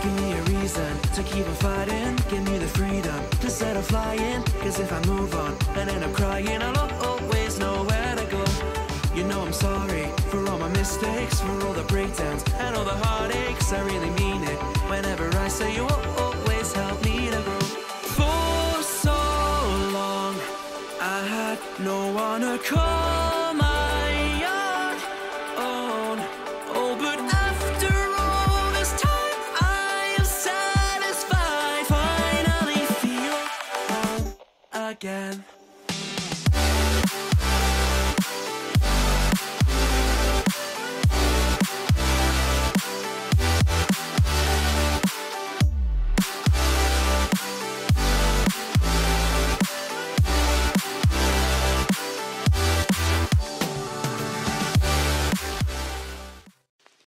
Give me a reason to keep on fighting. Give me the freedom to set off flying. Cause if I move on and end up crying, I'll always know where to go. You know I'm sorry for all my mistakes, for all the breakdowns and all the heartaches. I really mean it whenever I say you will always help me to grow. For so long I had no one to call.